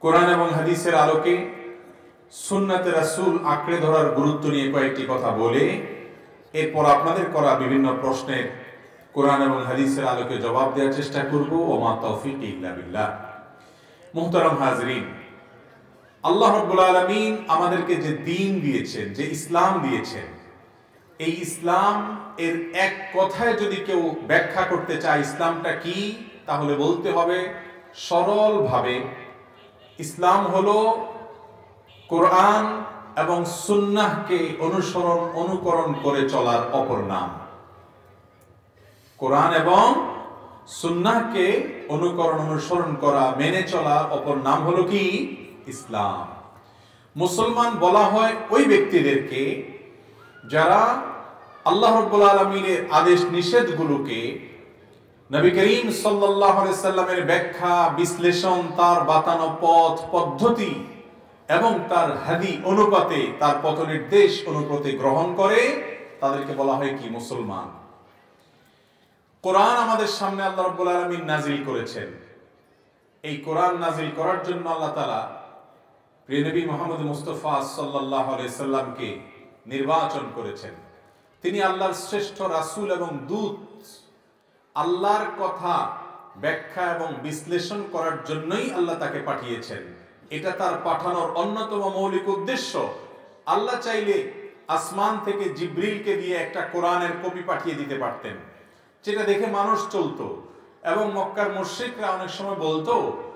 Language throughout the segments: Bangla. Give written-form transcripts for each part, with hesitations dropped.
কোরআন এবং হাদিসের আলোকে সুন্নাতে রাসূল আঁকড়ে ধরার গুরুত্ব নিয়ে কয়েকটি কথা বলে এরপর আপনাদের করা বিভিন্ন প্রশ্নের কোরআন এবং হাদিসের আলোকে জবাব দেওয়ার চেষ্টা করব। ওমা তৌফিক ইল্লা বিল্লাহ। মুহতারাম হাজরিন, আল্লাহ রাব্বুল আলামিন আমাদেরকে যে দ্বীন দিয়েছেন, যে ইসলাম দিয়েছেন, এই ইসলাম এর এক কথায় যদি কেউ ব্যাখ্যা করতে চায় ইসলামটা কি, তাহলে বলতে হবে সরলভাবে ইসলাম হলো কোরআন এবং সুন্নাহকে অনুকরণ করে চলার অপর নাম। কোরআন এবং সুন্নাহকে অনুসরণ করা, মেনে চলার অপর নাম হলো কি? ইসলাম। মুসলমান বলা হয় ওই ব্যক্তিদেরকে যারা আল্লাহ রাব্বুল আলামিনের আদেশ নিষেধগুলোকে নবী করিম সাল্লাল্লাহু আলাইহি সাল্লামের ব্যাখ্যা, বিশ্লেষণ, তার বাতানো পথ পদ্ধতি এবং তার হাদি অনুপাতে, তার পথ নির্দেশ অনুপাতে গ্রহণ করে, তাদেরকে বলা হয় কি? মুসলমান। কোরআন আমাদের সামনে আল্লাহ রাব্বুল আলামিন নাজিল করেছেন। এই কোরআন নাজিল করার জন্য আল্লাহ তাআলা প্রিয় নবী মুহাম্মদ মুস্তাফা সাল্লাল্লাহু আলাইহি সাল্লামকে নির্বাচন করেছেন। তিনি আল্লাহর শ্রেষ্ঠ রাসূল এবং দূত। আল্লাহর কথা ব্যাখ্যা এবং বিশ্লেষণ করার জন্যই আল্লাহ তাকে পাঠিয়েছেন। এটা তার পাঠানোর অন্যতম মৌলিক উদ্দেশ্য। আল্লাহ চাইলে আসমান থেকে জিবরিলকে দিয়ে একটা কোরআনের কপি পাঠিয়ে দিতে পারতেন, যেটা দেখে মানুষ চলতো। এবং মক্কার মুশরিকরা অনেক সময় বলতো,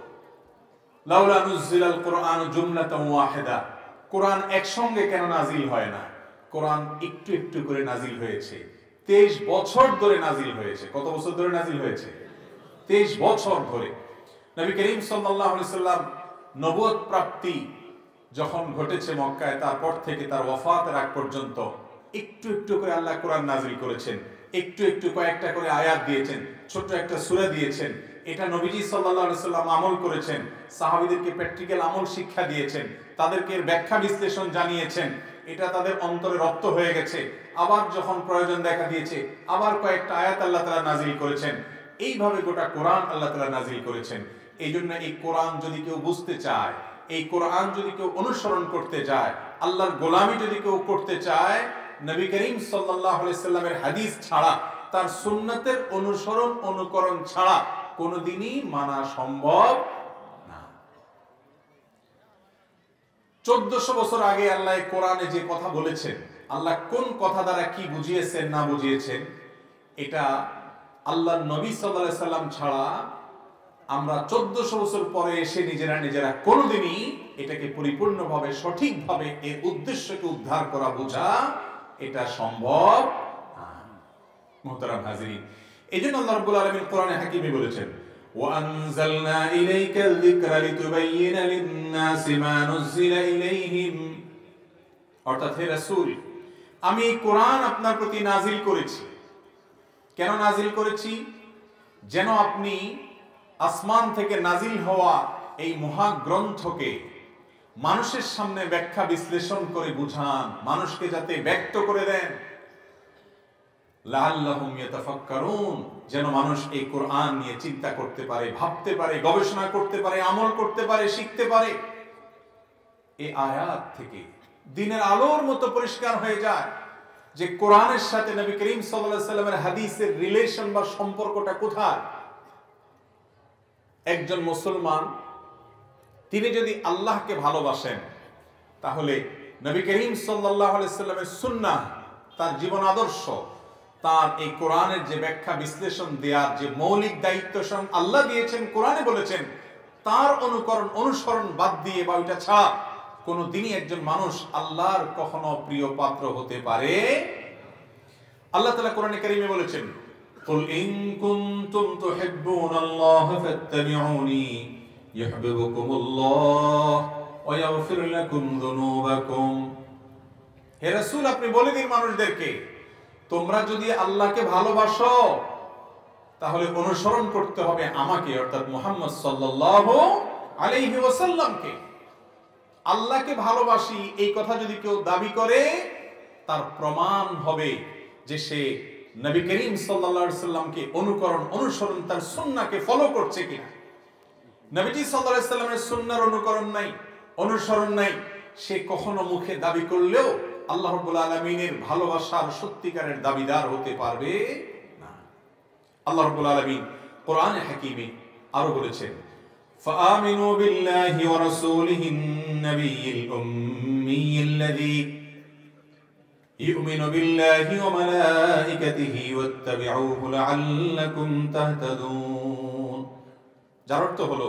লাউলা নুজিলাল কুরআন জুমলাতান ওয়াহিদা, কোরআন একসঙ্গে কেন নাজিল হয় না? কোরআন একটু একটু করে নাজিল হয়েছে। 23 বছর ধরে নাজিল হয়েছে। কত বছর ধরে নাজিল হয়েছে? 23 বছর ধরে। নবী করিম সাল্লাল্লাহু আলাইহি সাল্লাম নবুয়ত প্রাপ্তি যখন ঘটেছে মক্কায়, তারপর থেকে তার ওয়াফাতের আগ পর্যন্ত একটু একটু করে আল্লাহ কোরআন নাজিল করেছেন। একটু একটু কয়েকটা করে আয়াত দিয়েছেন, ছোট একটা সূরা দিয়েছেন। এটা নবীজি সাল্লাল্লাহু আলাইহি সাল্লাম আমল করেছেন, সাহাবীদেরকে প্র্যাকটিক্যাল আমল শিক্ষা দিয়েছেন, তাদেরকে ব্যাখ্যা বিশ্লেষণ জানিয়েছেন। এটা তাদের অন্তরে রপ্ত হয়ে গেছে। আবার যখন প্রয়োজন দেখা দিয়েছে, আবার কয়েকটা আয়াত আল্লাহ তাআলা নাজিল করেছেন। এইভাবে গোটা কোরআন আল্লাহ তাআলা নাজিল করেছেন। এই জন্য এই কোরআন যদি কেউ বুঝতে চায়, এই কোরআন যদি কেউ অনুসরণ করতে চায়, আল্লাহর গোলামি যদি কেউ করতে চায়, নবী করিম সাল্লাল্লাহু আলাইহি সাল্লামের হাদিস ছাড়া, তার সুন্নাতের অনুকরণ ছাড়া কোনোদিনই মানা সম্ভব না। 1400 বছর আগে আল্লাহ কোরআনে যে কথা বলেছেন, আল্লাহ কোন কথা দ্বারা কি বুঝিয়েছেন না বুঝিয়েছেন, এটা আল্লাহর নবী সাল্লাল্লাহু আলাইহি সাল্লাম ছাড়া আমরা 1400 বছর পরে এসে নিজেরা কোনোদিনই এটাকে পরিপূর্ণভাবে, সঠিকভাবে এর উদ্দেশ্যকে উদ্ধার করা, বোঝা এটা সম্ভব না। মুহতারাম হাজিরিন, এইজন্য আল্লাহ রাব্বুল আলামিন কোরআনে হাকিমে বলেছেন, ওয়া আনজালনা ইলাইকাল যিকরা লিতুবাইয়িনা লিন-নাসি মা নুজিলা ইলাইহিম। অর্থাৎ হে রাসূল, আমি কোরআন আপনার প্রতি নাজিল করেছি। কেন নাজিল করেছি? যেন আপনি আসমান থেকে নাজিল হওয়া এই মহাগ্রন্থকে মানুষের সামনে ব্যাখ্যা বিশ্লেষণ করে বুঝান, মানুষকে যাতে ব্যক্ত করে দেন। লাআল্লাহুম ইয়াতাফাক্কারুন, যেন মানুষ এই কোরআন নিয়ে চিন্তা করতে পারে, ভাবতে পারে, গবেষণা করতে পারে, আমল করতে পারে, শিখতে পারে। এই আয়াত থেকে দিনের আলোর মতো পরিষ্কার হয়ে যায় যে কোরআনের সাথে নবী করিম সাল্লাল্লাহু আলাইহি সাল্লামের হাদিসের রিলেশন বা সম্পর্কটা কোথায়। একজন মুসলমান তিনি যদি আল্লাহকে ভালোবাসেন, তাহলে নবী করিম সাল্লাল্লাহু আলাইহি সাল্লামের সুন্নাহ, তার জীবন আদর্শ, তার এই কোরআনের যে ব্যাখ্যা বিশ্লেষণ দেওয়ার যে মৌলিক দায়িত্ব স্বয়ং আল্লাহ দিয়েছেন, কোরআনে বলেছেন, তার অনুসরণ বাদ দিয়ে বা ওইটা ছাড়া কোন দিনই একজন মানুষ আল্লাহর কখনো প্রিয় পাত্র হতে পারে। আল্লাহ তাআলা কোরআনে কারীমে বলেছেন, কুল ইন কুনতুম তুহিব্বুনাল্লাহ ফাত্তাবিউনি ইউহিব্বুকুমুল্লাহ ওয়া ইয়াগফির লাকুম যুনুবাকুম। হে রাসূল, আপনি বলে দিন মানুষদেরকে, তোমরা যদি আল্লাহকে ভালোবাসো তাহলে অনুসরণ করতে হবে আমাকে, অর্থাৎ মুহাম্মদ সাল্লাল্লাহু আলাইহি ওয়াসাল্লামকে। আল্লাহকে ভালোবাসি এই কথা যদি কেউ দাবি করে, তার প্রমাণ হবে যে সে নবী করিম সাল্লাল্লাহু আলাইহি ওয়াসাল্লামকে অনুসরণ, তার সুন্নাহকে ফলো করছে কিনা। নবীজি সাল্লাল্লাহু আলাইহি সাল্লামের সুন্নাহর অনুকরণ নাই, অনুসরণ নাই, সে কখনো মুখে দাবি করলেও আল্লাহ রাব্বুল আলামিনের ভালোবাসার সত্যিকারের দাবিদার হতে পারবে না। আল্লাহ রাব্বুল আলামিন কোরআনে হাকিমে আরো বলেছেন, فآمنوا بالله ورسوله النبي الأمي الذي يؤمن بالله وملائكته واتبعوه لعلكم تهتدون। যার অর্থ হলো,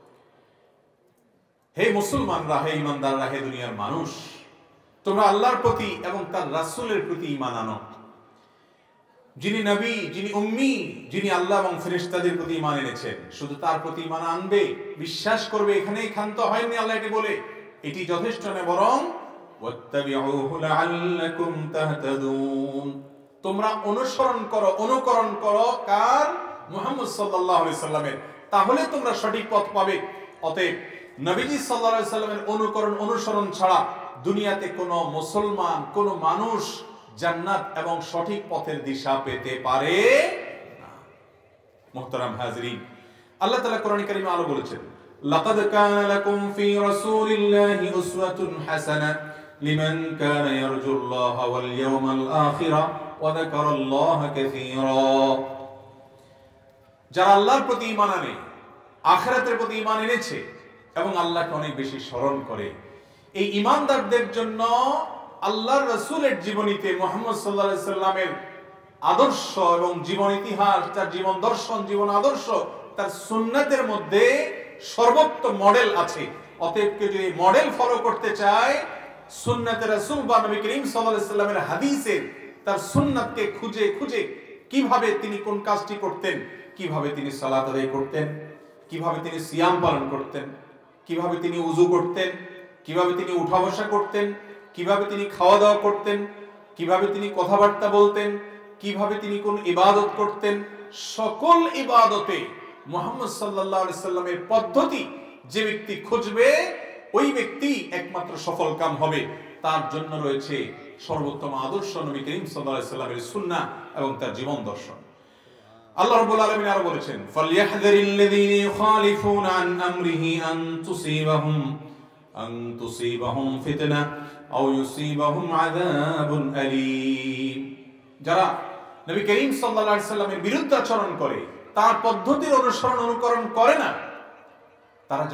হে মুসলমানরা, হে ঈমানদাররা, হে দুনিয়ার মানুষ, তোমরা আল্লাহর প্রতি এবং তার রাসূলের প্রতি ঈমান আনো। যিনি নবী, যিনি উম্মি, যিনি আল্লাহ এবং ফেরেশতাদের প্রতি ঈমান এনেছেন, শুধু তার প্রতি ঈমান আনবে, বিশ্বাস করবে, এখানেই ক্ষান্ত হয়নি আল্লাহ এটি বলে, এটি যথেষ্ট নয়, বরং ওয়াত্তাবিউহু লাআল্লাকুম তাহতাদুন, তোমরা অনুকরণ করো কার? মুহাম্মদ সাল্লাল্লাহু আলাইহি সাল্লামের, তাহলে তোমরা সঠিক পথ পাবে। অতএব নবীজি সাল্লাল্লাহু আলাইহি সাল্লামের অনুসরণ ছাড়া দুনিয়াতে কোনো মুসলমান, কোনো মানুষ জান্নাত এবং সঠিক পথের দিশা পেতে পারে না। মুহতারাম হাজরিন, আল্লাহ তাআলা কোরআনে কারীমে আরো বলেছেন, লাকাদ কানা লাকুম ফি রাসূলিল্লাহি উসওয়াতুন হাসানা লিমান কানা ইয়ারজুল্লাহা ওয়াল ইয়াওমাল আখিরা ওয়া যাকারাল্লাহা কাসীরা। যারা আল্লাহর প্রতি ঈমান আনে, আখিরাতের প্রতি ঈমান এনেছে এবং আল্লাহকে অনেক বেশি স্মরণ করে, এই ঈমানদারদের জন্য আল্লাহর রাসূলের জীবনীতে মুহাম্মদ সাল্লাল্লাহু আলাইহি সাল্লামের আদর্শ এবং জীবন ইতিহাস, তার জীবন দর্শন, জীবন আদর্শ, তার সুন্নাতের মধ্যে সর্বোত্তম মডেল আছে। অতএব কেউ যদি মডেল ফলো করতে চায়, সুন্নাতে রাসূল বা নবী করিম সাল্লাল্লাহু আলাইহি সাল্লামের হাদিসের তার সুন্নাতকে খুঁজে খুঁজে কিভাবে তিনি কোন কাজটি করতেন, কিভাবে তিনি সালাত আদায় করতেন, কিভাবে তিনি সিয়াম পালন করতেন, কিভাবে তিনি ওযু করতেন, কিভাবে তিনি উঠা বসা করতেন, কিভাবে তিনি খাওয়া দাওয়া করতেন, কিভাবে তিনি কথাবার্তা বলতেন, কিভাবে তিনি কোন ইবাদত করতেন, সকল ইবাদতে মুহাম্মদ সাল্লাল্লাহু আলাইহি সাল্লামের পদ্ধতি যে ব্যক্তি খুঁজবে, ওই ব্যক্তি একমাত্র সফলকাম হবে। তার জন্য রয়েছে সর্বোত্তম আদর্শ নবী করিম সাল্লাল্লাহু আলাইহি সাল্লামের সুন্নাহ এবং তার জীবন দর্শন। আল্লাহ রাব্বুল আলামিন আরো বলেছেন, ফালইয়াহযারিল্লাযীনা ইউখালিফুনা আন আমরিহি আন তুসিবাহুম ফিতনা আও ইউসিবাহুম আযাবুন আলীম। যারা নবী করিম সাল্লাল্লাহু আলাইহি সাল্লামের বিরুদ্ধে আচরণ করে, তার পদ্ধতির অনুকরণ করে না, তারা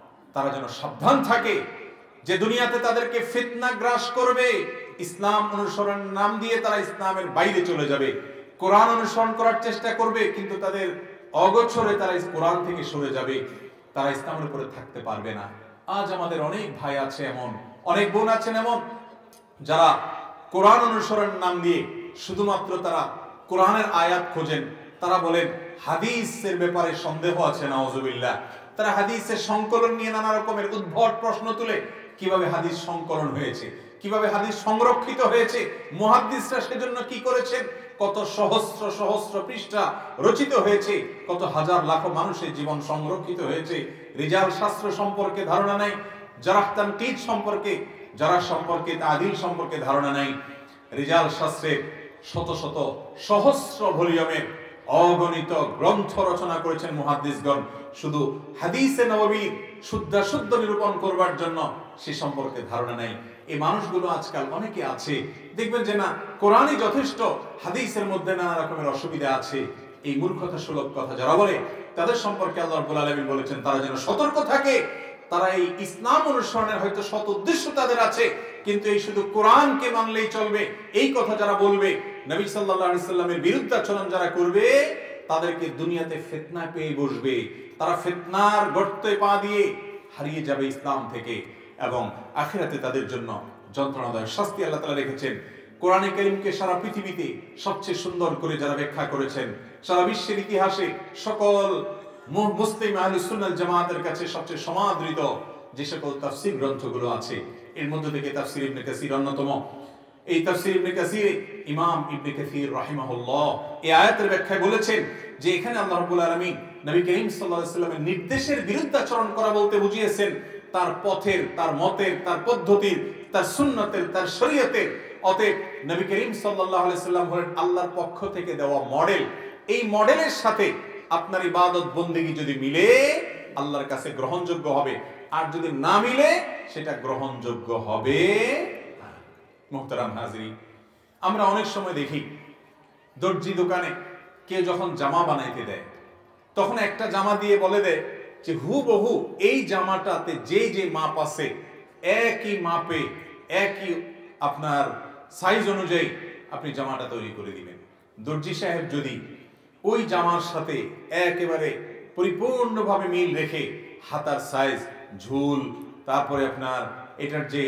যেন সাবধান থাকে যে দুনিয়াতে তাদেরকে ফিতনা গ্রাস করবে। ইসলাম অনুসরণ নাম দিয়ে তারা ইসলামের বাইরে চলে যাবে, কোরআন অনুসরণ করার চেষ্টা করবে, কিন্তু তাদের অগোচরে তারা কোরআন থেকে সরে যাবে, তারা ইসলামের উপরে থাকতে পারবে না। আজ আমাদের অনেক ভাই আছে এমন, অনেক বোন আছেন এমন, যারা কোরআন অনুসরণ নাম দিয়ে শুধুমাত্র তারা কোরআনের আয়াত খোঁজেন। তারা বলেন হাদিসের ব্যাপারে সন্দেহ আছে, নাউজুবিল্লাহ। তারা হাদিসের সংকলন নিয়ে নানা রকমের উদ্ভট প্রশ্ন তুলে, কিভাবে হাদিস সংকলন হয়েছে, কিভাবে হাদিস সংরক্ষিত হয়েছে, মুহাদ্দিসরা সেজন্য কি করেছেন, কত সহস্র সহস্র পৃষ্ঠা রচিত হয়েছে, কত হাজার লাখ মানুষের জীবন সংরক্ষিত হয়েছে। রিজাল শাস্ত্র সম্পর্কে ধারণা নাই, জারাহ তানকিদ সম্পর্কে, জারাহ সম্পর্কে, তাদিল সম্পর্কে ধারণা নাই। রিজাল শাস্ত্রের শত শত সহস্র ভলিউমের অগণিত গ্রন্থ রচনা করেছেন মুহাদ্দিসগণ, শুধু হাদিসে নববীর শুদ্ধ নিরূপণ করবার জন্য সে সম্পর্কে ধারণা নাই। এই মানুষগুলো আজকাল অনেকে আছে, দেখবেন যে না, কোরআনই যথেষ্ট, হাদিসের মধ্যে নানা রকমের অসুবিধা আছে। এই মূর্খতা সুলভ কথা যারা বলে, তাদের সম্পর্কে আল্লাহ রাব্বুল আলামিন বলেছেন তারা যেন সতর্ক থাকে। তারা এই ইসলাম অনুসরণের হয়তো সৎ উদ্দেশ্য তাদের আছে, কিন্তু এই শুধু কোরআনকে মানলেই চলবে এই কথা যারা বলবে, নবী সাল্লাল্লাহু আলাইহি সাল্লামের বিরুদ্ধে আচরণ যারা করবে, তাদেরকে দুনিয়াতে ফিতনা পেয়ে বসবে। তারা ফিতনার গর্তে পা দিয়ে হারিয়ে যাবে ইসলাম থেকে, এবং আখিরাতে তাদের জন্য যন্ত্রণাদায়ক শাস্তি আল্লাহ তাআলা রেখেছেন। কোরআনে কারীমকে সারা পৃথিবীতে সবচেয়ে সুন্দর করে যারা ব্যাখ্যা করেছেন, সারা বিশ্বের ইতিহাসে সকল মুসলিম আহলে সুন্নাত জামাতের কাছে সবচেয়ে সমাদৃত যে সকল তাফসীর গ্রন্থগুলো আছে, এর মধ্যে থেকে তাফসীর ইবনে কাসীর অন্যতম। এই তাফসীর ইবনে কাসীরে ইমাম ইবনে কাসীর রাহিমাহুল্লাহ এই আয়াতের ব্যাখ্যায় বলেছেন যে এখানে আল্লাহ রাব্বুল আলামিন নবী করিম সাল্লাল্লাহু আলাইহি সাল্লামের নির্দেশের বিরুদ্ধে আচরণ করা বলতে বুঝিয়েছেন তার পথের, তার মতের, তার পদ্ধতির, তার সুন্নতের, তার শরীয়তের। অতএব নবী করিম সাল্লাল্লাহু আলাইহি সাল্লাম হলেন আল্লাহর পক্ষ থেকে দেওয়া মডেল। এই মডেলের সাথে আপনার ইবাদত বন্দেগী যদি মিলে, আল্লাহর কাছে গ্রহণযোগ্য হবে, আর যদি না মিলে সেটা গ্রহণযোগ্য হবে না। মুহতারাম হাজরিন, আমরা অনেক সময় দেখি দর্জি দোকানে কেউ যখন জামা বানাইতে দেয় তখন একটা জামা দিয়ে বলে দেয় যে হুবহু এই জামাটাতে যে যে মাপ আছে একই মাপে একই আপনার সাইজ অনুযায়ী আপনি জামাটা তৈরি করে দিবেন। দর্জি সাহেব যদি ওই জামার সাথে একেবারে পরিপূর্ণভাবে মিল রেখে হাতার সাইজ, ঝুল, তারপরে আপনার এটার যে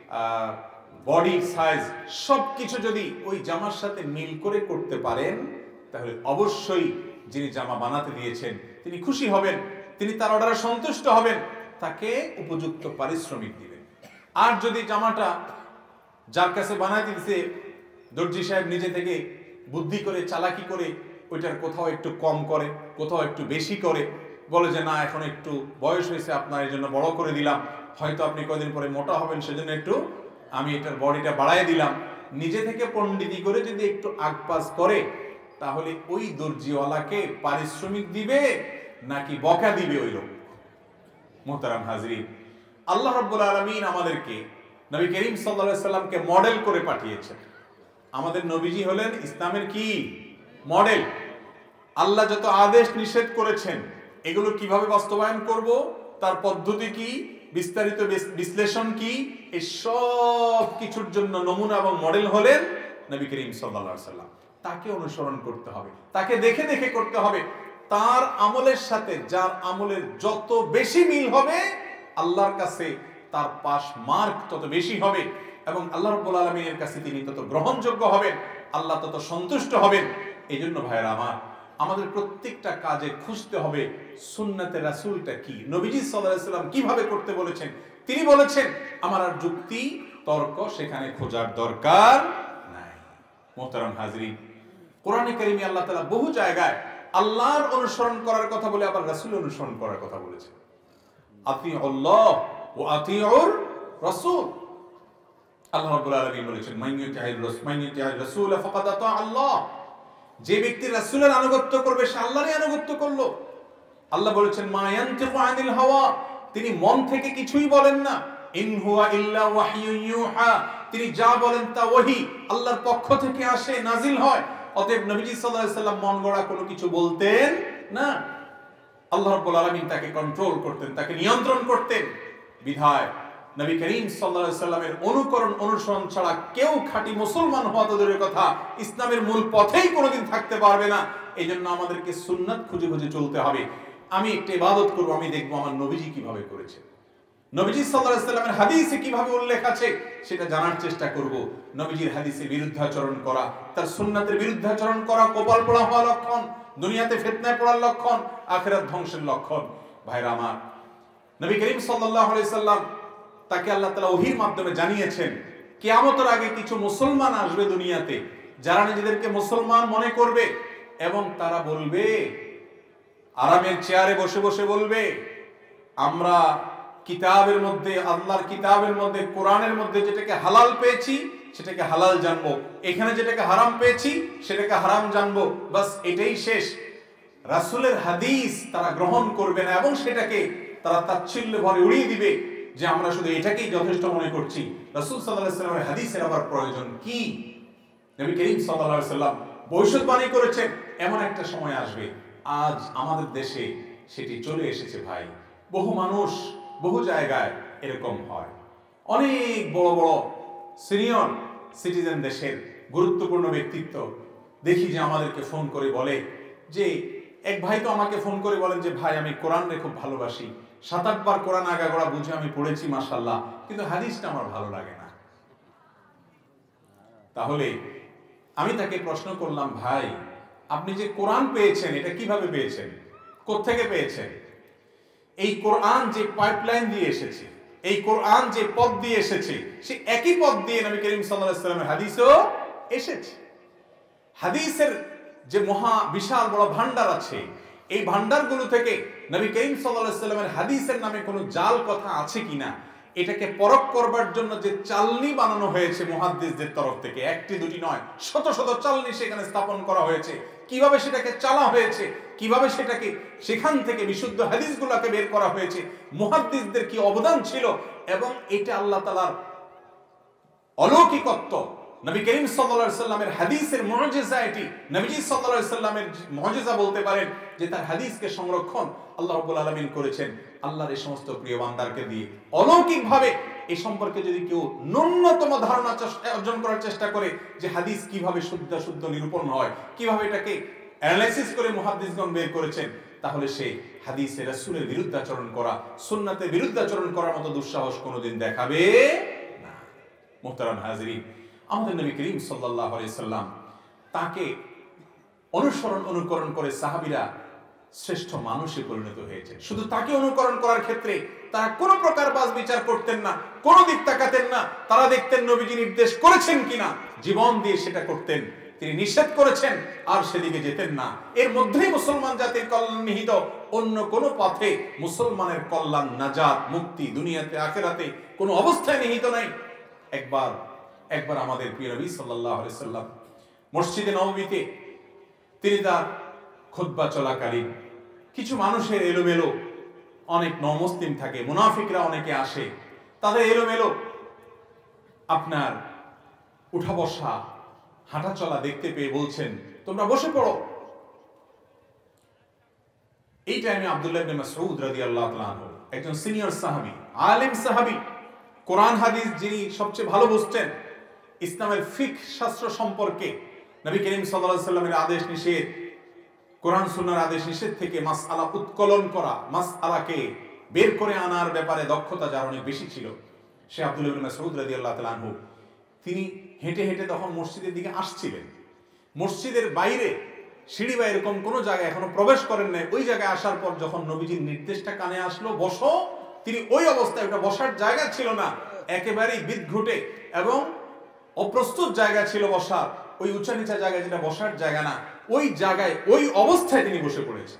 বডির সাইজ সবকিছু যদি ওই জামার সাথে মিল করে করতে পারেন, তাহলে অবশ্যই যিনি জামা বানাতে দিয়েছেন তিনি খুশি হবেন, তিনি তার অর্ডারে সন্তুষ্ট হবেন, তাকে উপযুক্ত পারিশ্রমিক দিবেন। আর যদি জামাটা যার কাছে বানাতে দিয়েছে দর্জি সাহেব নিজে থেকে বুদ্ধি করে চালাকি করে ওইটার কোথাও একটু কম করে, কোথাও একটু বেশি করে, বলে যে না এখন একটু বয়স হয়েছে আপনার, এই জন্য বড় করে দিলাম, হয়তো আপনি কদিন পরে মোটা হবেন সেজন্য একটু আমি এটার বডিটা বাড়ায় দিলাম, নিজে থেকে পণ্ডিতি করে যদি একটু আগপাস করে, তাহলে ওই দর্জিওয়ালাকে পারিশ্রমিক দিবে নাকি বকা দিবে ওই লোক? মুহতারাম হাজরিন, আল্লাহ রাব্বুল আলামিন আমাদেরকে নবী করিম সাল্লাল্লাহু আলাইহি সাল্লামকে মডেল করে পাঠিয়েছেন। আমাদের নবীজি হলেন ইসলামের কি মডেল। আল্লাহ যত আদেশ নিষেধ করেছেন এগুলো কিভাবে বাস্তবায়ন করব, তার পদ্ধতি কি, বিস্তারিত বিশ্লেষণ কি, এই সব কিছুর জন্য নমুনা এবং মডেল হলেন নবী করিম সাল্লাল্লাহু আলাইহি সাল্লাম। তাকে অনুসরণ করতে হবে, তাকে দেখে দেখে করতে হবে। তার আমলের সাথে যার আমলের যত বেশি মিল হবে আল্লাহর কাছে তার পাশ মার্ক তত বেশি হবে এবং আল্লাহ রাব্বুল আলামিনের কাছে তিনি তত গ্রহণযোগ্য হবেন, আল্লাহ তত সন্তুষ্ট হবেন। এই জন্য ভাইরা আমার, আমাদের প্রত্যেকটা কাজে খুঁজতে হবে সুন্নাতে রাসূলটা কি, নবীজি সাল্লাল্লাহু আলাইহি সাল্লাম কিভাবে করতে বলেছেন। তিনি বলেছেন আমার আর যুক্তি তর্ক সেখানে খোঁজার দরকার নাই। মুহতারাম হাজরিন, কোরআনে কারিমে আল্লাহ তাআলা বহু জায়গায় আল্লাহর অনুসরণ করার কথা বলে আবার রাসূল অনুসরণ করার কথা বলেছেন। আতিউল্লাহ ওয়া আতিউর রাসূল। আল্লাহ রাব্বুল আলামিন বলেছেন মান ইউতি'আর রাসূল ফাকাদ আতা আল্লাহ। যে ব্যক্তি রাসূলের আনুগত্য করবে সে আল্লাহরই আনুগত্য করলো। আল্লাহ বলেছেন মা ইয়ানতিকু আনিল হাওয়া, তিনি মন থেকে কিছুই বলেন না। ইন হুয়া ইল্লা ওয়াহয়ুন ইউহা, তিনি যা বলেন তা ওহী, আল্লাহর পক্ষ থেকে আসে, নাজিল হয়। অতএব নবীজি সাল্লাল্লাহু আলাইহি সাল্লাম মন গড়া কোনো কিছু বলতেন না। আল্লাহ রাব্বুল আলামিন তাকে কন্ট্রোল করতেন, তাকে নিয়ন্ত্রণ করতেন। বিধায় নবী করিম সাল্লাল্লাহু আলাইহি সাল্লামের অনুকরণ অনুসরণ ছাড়া কেউ খাঁটি মুসলমান হওয়া তো দূরের কথা, ইসলামের মূল পথেই কোনোদিন থাকতে পারবে না। এই জন্য আমাদেরকে সুন্নাত খুঁজে খুঁজে চলতে হবে। আমি একটা ইবাদত করব, আমি দেখবো আমার নবীজি কিভাবে করেছে, নবীজি সাল্লাল্লাহু আলাইহি সাল্লামের হাদিসে কিভাবে উল্লেখ আছে সেটা জানার চেষ্টা করব। নবীজির হাদিসের বিরুদ্ধাচরণ করা, তার সুন্নাতের বিরুদ্ধাচরণ করা কপাল পোড়া হওয়া লক্ষণ, দুনিয়াতে ফিতনায় পড়ার লক্ষণ, আখিরাত ধ্বংসের লক্ষণ। ভাইরা আমার, নবী করিম সাল্লাল্লাহু আলাইহি সাল্লাম তাকে আল্লাহ তাআলা ওহীর মাধ্যমে জানিয়েছেন কিয়ামতের আগে কিছু মুসলমান আসবে দুনিয়াতে যারা নিজেদেরকে মুসলমান মনে করবে এবং তারা বলবে, আরামের চেয়ারে বসে বসে বলবে আমরা কিতাবের মধ্যে, আল্লাহর কিতাবের মধ্যে, কোরআনের মধ্যে যেটাকে হালাল পেয়েছি সেটাকে হালাল জানবো, এখানে যেটাকে হারাম পেয়েছি সেটাকে হারাম জানবো, বাস এটাই শেষ। রাসূলের হাদিস তারা গ্রহণ করবে না এবং সেটাকে তারা তাচ্ছিল্য ভরে উড়িয়ে দিবে যে আমরা শুধু এটাকেই যথেষ্ট মনে করছি। রাসূল সাল্লাল্লাহু আলাইহি ওয়াসাল্লামের হাদিসের আবার প্রয়োজন কি? নবী করিম সাল্লাল্লাহু আলাইহি ওয়াসাল্লাম ভবিষ্যৎবাণী করেছেন এমন একটা সময় আসবে, আজ আমাদের দেশে সেটি চলে এসেছে ভাই। বহু মানুষ বহু জায়গায় এরকম হয়। অনেক বড় বড় সিনিয়র সিটিজেন, দেশের গুরুত্বপূর্ণ ব্যক্তিত্ব দেখি যে আমাদেরকে ফোন করে বলে যে, এক ভাই তো আমাকে ফোন করে বলেন যে ভাই আমি কোরআনকে খুব ভালোবাসি, 7-8 বার কোরআন আগাগোড়া বুঝে আমি পড়েছি মাশাআল্লাহ, কিন্তু হাদিসটা আমার ভালো লাগে না। তাহলে আমি তাকে প্রশ্ন করলাম, ভাই আপনি যে কোরআন পেয়েছেন এটা কিভাবে পেয়েছেন, কোত্থেকে পেয়েছেন? এই কোরআন যে পাইপলাইন দিয়ে এসেছে, এই কোরআন যে পথ দিয়ে এসেছে, সে একই পথ দিয়ে নবী করিম সাল্লাল্লাহু আলাইহি ওয়াসাল্লামের হাদিসও এসেছে। হাদিসের যে মহা বিশাল বড় ভান্ডার আছে, এই ভান্ডারগুলো থেকে নবী করিম সাল্লাল্লাহু আলাইহি ওয়াসাল্লামের হাদিসের নামে কোনো জাল কথা আছে কিনা এটাকে পরখ করবার জন্য যে চালনি বানানো হয়েছে মুহাদ্দিসদের তরফ থেকে, একটি দুটি নয়, শত শত চালনি সেখানে স্থাপন করা হয়েছে। কিভাবে সেটাকে চালা হয়েছে, কিভাবে সেটাকে সেখান থেকে বিশুদ্ধ হাদিসগুলোকে বের করা হয়েছে, মুহাদ্দিসদের কি অবদান ছিল, এবং এটা আল্লাহ তাআলার অলৌকিকত্ব, নবী করিম সাল্লাল্লাহু আলাইহি সাল্লামের হাদিসের মুজিজা। এটি নবীজি সাল্লাল্লাহু আলাইহি সাল্লামের মুজিজা বলতে পারেন, যে তার হাদিসকে সংরক্ষণ আল্লাহ রাব্বুল আলামিন করেছেন আল্লাহর এই সমস্ত প্রিয় বান্দারকে দিয়ে। অলৌকিকভাবে এই সম্পর্কে যদি কেউ ন্যূনতম ধারণা অর্জন করার চেষ্টা করে যে হাদিস কিভাবে শুদ্ধ নিরূপণ হয়, কিভাবে এটাকে অ্যানালাইসিস করে মুহাদ্দিসগণ বের করেছেন, তাহলে সে হাদিসে রাসূলের বিরুদ্ধাচরণ করা, সুন্নাতের বিরুদ্ধাচরণ করার মতো দুঃসাহস কোনোদিন দেখাবে না। মুহতারাম হাজিরিন, আমাদের নবী করিম সাল্লাল্লাহু আলাইহি সাল্লাম, তাকে অনুকরণ করে সাহাবীরা শ্রেষ্ঠ মানুষে পরিণত হয়েছে। শুধু তাকে অনুকরণ করার ক্ষেত্রে তারা কোনো প্রকার বাজ বিচার করতেন না, কোনো দিক তাকাতেন না। তারা দেখতেন নবীজি নির্দেশ করেছেন কিনা, জীবন দিয়ে সেটা করতেন। তিনি নিষেধ করেছেন আর সেদিকে যেতেন না। এর মধ্যেই মুসলমান জাতির কল্যাণ নিহিত, অন্য কোনো পথে মুসলমানের কল্যাণ, নাজাত, মুক্তি দুনিয়াতে আখিরাতে কোনো অবস্থায় নিহিত নাই। একবার আমাদের প্রিয় নবী সাল্লাল্লাহু আলাইহি সাল্লাম মসজিদে নববীতে তিনি তার খুতবা চলাকালীন কিছু মানুষের এলোমেলো, অনেক নমুসলিম থাকে, মুনাফিকরা অনেকে আসে, তাদের এলোমেলো আপনার উঠা বসা, হাঁটা চলা দেখতে পেয়ে বলছেন, তোমরা বসে পড়ো। এই টাইমে আব্দুল্লাহ ইবনে মাসউদ রাদিয়াল্লাহু তাআলা আনহু, একজন সিনিয়র সাহাবী, আলেম সাহাবী, কোরআন হাদিস যিনি সবচেয়ে ভালো বুঝতেন, ইসলামের ফিকহ শাস্ত্র সম্পর্কে নবী করিম সাল্লাল্লাহু আলাইহি সাল্লামের আদেশ নিষেধ, কোরআন সুন্নাহর আদেশ নিষেধ থেকে মাসআলা উত্তোলন করা, মাসআলাকে বের করে আনার ব্যাপারে দক্ষতা যার অনেক বেশি ছিল, সে আব্দুল্লাহ ইবনে মাসউদ রাদিয়াল্লাহু তাআলা আনহু, তিনি হেঁটে হেঁটে তখন মসজিদের দিকে আসছিলেন। মসজিদের বাইরে সিঁড়ি বা এরকম কোনো জায়গায় এখনো প্রবেশ করেন নাই। ওই জায়গায় আসার পর যখন নবীজির নির্দেশটা কানে আসলো, বসো, তিনি ওই অবস্থায়, ওটা বসার জায়গা ছিল না, একেবারেই বিদঘুটে এবং অপ্রস্তুত জায়গা ছিল বসার, ওই উঁচা নিচা জায়গা যেটা বসার জায়গা না, ওই জায়গায় ওই অবস্থায় তিনি বসে পড়েছেন।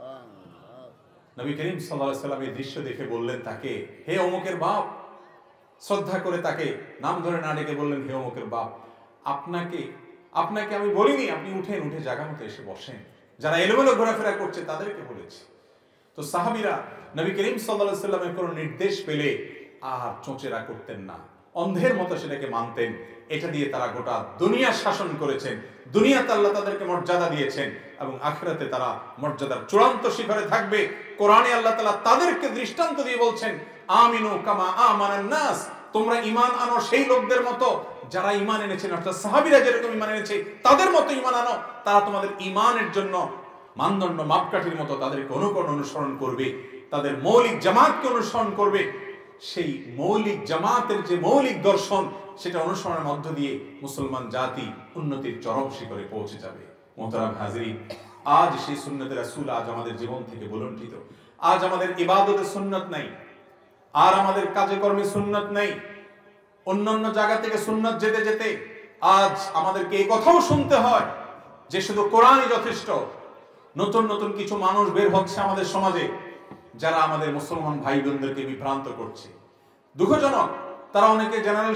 নবী করিম সাল্লাল্লাহু আলাইহি সাল্লাম এই দৃশ্য দেখে বললেন তাকে, হে অমুকের বাপ। শ্রদ্ধা করে তাকে নাম ধরে না ডেকে বললেন, হে অমুকের বাপ, আপনাকে আমি বলিনি আপনি উঠে জায়গা মতো এসে বসেন। যারা এলোমেলো ঘোরাফেরা করছে তাদেরকে বলেছি। তো সাহাবীরা নবী করিম সাল্লাল্লাহু আলাইহি সাল্লামের কোনো নির্দেশ পেলে আর চোঁচেরা করতেন না, অন্ধের মতো সেটাকে মানতেন। এটা দিয়ে তারা গোটা দুনিয়া শাসন করেছেন, দুনিয়াতে আল্লাহ তাদেরকে মর্যাদা দিয়েছেন এবং আখিরাতে তারা মর্যাদার চূড়ান্ত শিখরে থাকবে। কোরআনে আল্লাহ তাআলা তাদেরকে দৃষ্টান্ত দিয়ে বলছেন, আমিনু কামা আমানান নাস, তোমরা ঈমান আনো সেই লোকদের মতো যারা ঈমান এনেছেন, অর্থাৎ সাহাবীরা যেরকম ঈমান এনেছে তাদের মতো ঈমান আনো। তারা তোমাদের ঈমানের জন্য মানদণ্ড, মাপকাঠির মতো তাদেরকে অনুসরণ করবে, তাদের মৌলিক জামাতকে অনুসরণ করবে। সেই মৌলিক জামাতের যে মৌলিক দর্শন, সেটা অনুসরণের মধ্য দিয়ে মুসলমান জাতি উন্নতির চরম শিখরে পৌঁছে যাবে। মুহতারাম হাজিরিন, আজ সেই সুন্নতে রাসূল আজ আমাদের জীবন থেকে বলুণ্ঠিত। আজ আমাদের ইবাদতে সুন্নত নাই, আর আমাদের কাজে কর্মে সুন্নত নাই। অন্যান্য জায়গা থেকে সুন্নত যেতে যেতে আজ আমাদেরকে এই কথাও শুনতে হয় যে শুধু কোরআনই যথেষ্ট। নতুন নতুন কিছু মানুষ বের হচ্ছে আমাদের সমাজে, যারা আমাদের মুসলমান ভাই বোনদেরকে বিভ্রান্ত করছে। দুঃখজনক, তারা অনেকে জেনারেল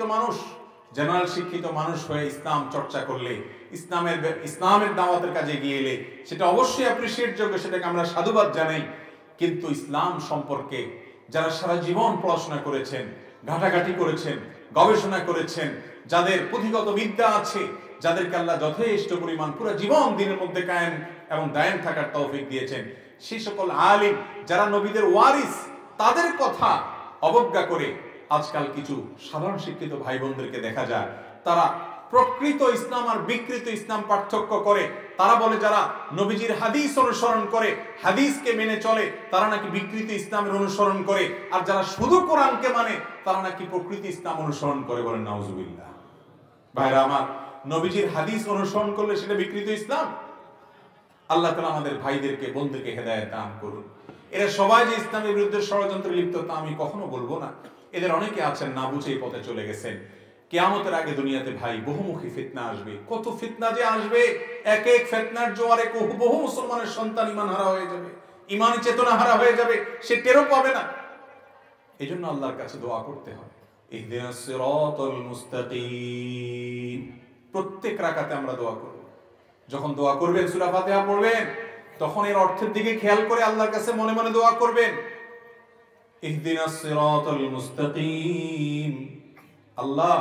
শিক্ষিত মানুষ হয়ে ইসলাম চর্চা করলে, ইসলামের দাওয়াতের কাজে গিয়ে এলে সেটা অবশ্যই অ্যাপ্রিশিয়েট যোগ্য, সেটাকে আমরা সাধুবাদ জানাই। কিন্তু ইসলাম সম্পর্কে যারা সারা জীবন পড়াশোনা করেছেন, ঘাটাঘাটি করেছেন, গবেষণা করেছেন, যাদের পুঁথিগত বিদ্যা আছে, যাদেরকে আল্লাহ যথেষ্ট পরিমাণ পুরো জীবন দিনের মধ্যে কায়েম এবং দায়েম থাকার তৌফিক দিয়েছেন, সেই সকল আলিম যারা নবীদের ওয়ারিস, তাদের কথা অবজ্ঞা করে আজকাল কিছু সাধারণ শিক্ষিত ভাই বোনদেরকে দেখা যায় তারা প্রকৃত ইসলাম আর বিকৃত ইসলাম পার্থক্য করে। তারা বলে যারা নবীজির হাদিস অনুসরণ করে, হাদিসকে মেনে চলে, তারা নাকি বিকৃত ইসলামের অনুসরণ করে, আর যারা শুধু কোরআনকে মানে তারা নাকি প্রকৃত ইসলাম অনুসরণ করে। বলেন নাউজুবিল্লাহ। ভাইরা আমার, নবীজির হাদিস অনুসরণ করলে সেটা বিকৃত ইসলাম? আল্লাহ তাআলা আমাদের ভাইদেরকে, বোনদেরকে হেদায়েত দান করুন। এরা সবাই যে ইসলামের বিরুদ্ধে ষড়যন্ত্রে লিপ্ত তা আমি কখনো বলবো না। এদের অনেকে আছেন না বুঝে এই পথে চলে গেছেন। কিয়ামতের আগে দুনিয়াতে ভাই বহুমুখী ফিতনা আসবে, কত ফিতনা যে আসবে, এক এক ফিতনার জোয়ারে বহু মুসলমানের সন্তান ঈমান হারা হয়ে যাবে, ঈমানি চেতনা হারা হয়ে যাবে, সে টেরও পাবে না। এই জন্য আল্লাহর কাছে দোয়া করতে হয়, ইহদিনাস সিরাতাল মুস্তাকিম। প্রত্যেক রাকাতে আমরা দোয়া করব। যখন দোয়া করবেন, সূরা ফাতিহা পড়বেন, তখন এর অর্থের দিকে খেয়াল করে আল্লাহর কাছে মনে মনে দোয়া করবেন, ইহদিনাস সিরাতাল মুস্তাকিম। আল্লাহ,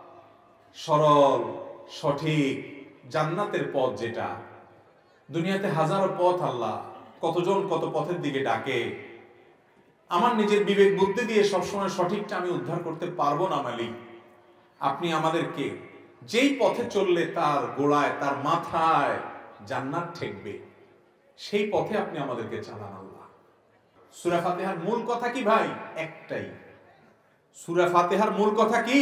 সরল সঠিক জান্নাতের পথ যেটা, দুনিয়াতে হাজারো পথ, আল্লাহ কতজন কত পথের দিকে ডাকে, আমার নিজের বিবেক বুদ্ধি দিয়ে সবসময় সঠিকটা আমি উদ্ধার করতে পারবো না মালিক। আপনি আমাদেরকে যেই পথে চললে তার গোড়ায়, তার মাথায় জান্নাত ঠেকবে, সেই পথে আপনি আমাদেরকে চালান আল্লাহ। সূরা ফাতিহার মূল কথা কি ভাই? একটাই। সূরা ফাতিহার মূল কথা কি?